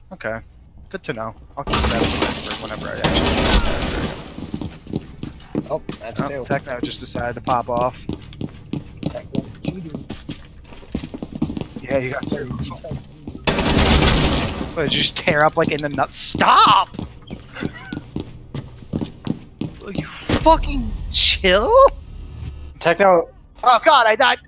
Okay. Good to know. I'll keep that in mind for whenever I actually. Oh, that's two. Techno just decided to pop off. Techno's cheating. Yeah, you got two. What, did you just tear up like in the nuts? Stop! Will you fucking chill? Techno. Oh god, I died!